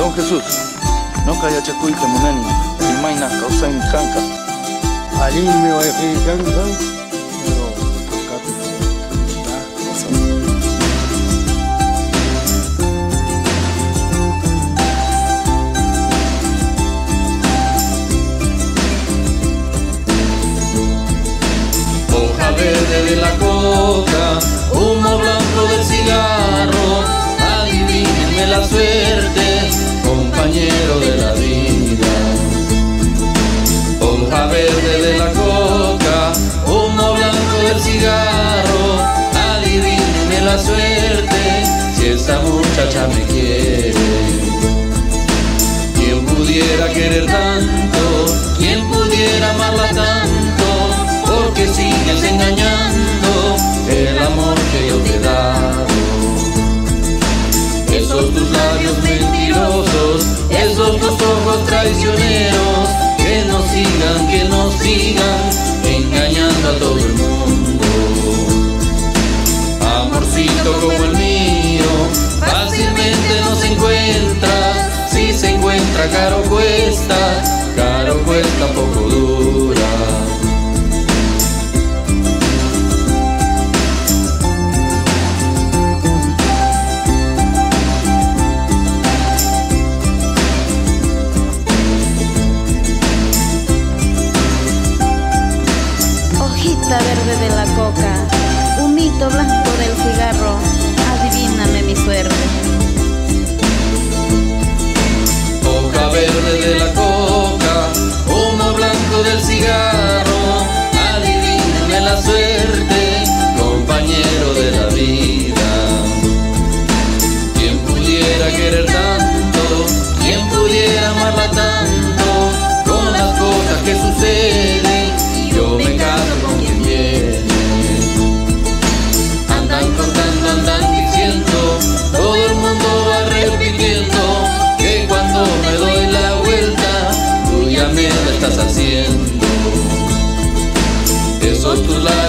Don Jesús, no calla chacuita munani, imaina causa en canca. Allí me voy a ir canca, pero hoja verde de la coca, humo blanco del cigarro, adivínenme la suerte, compañero de la vida. Hoja verde de la coca, humo blanco del cigarro, adivínenme la suerte, si esta muchacha me quiere. ¿Quién pudiera querer tanto? ¿Quién pudiera amarla tanto? Porque sigues engañando el amor que yo te he dado. Esos tus labios mentirosos, esos tus ojos traicioneros, que nos sigan engañando a todo el mundo. Amorcito como el mío, fácilmente no se encuentra, si se encuentra caro cuesta, poco dura. Hojita verde de la coca, humito blanco del cigarro, adivíname mi suerte. Hoja verde de la coca, humo blanco del cigarro, adivíname la suerte, compañero de la vida. ¿Quién pudiera querer tanto? ¿Quién pudiera amarla tanto? Con las cosas que suceden, yo me caso con quien viene. Andan contando, andan diciendo, todo el mundo va repitiendo, que cuando me doy la vuelta, tú ya me la estás haciendo. Esos tus labios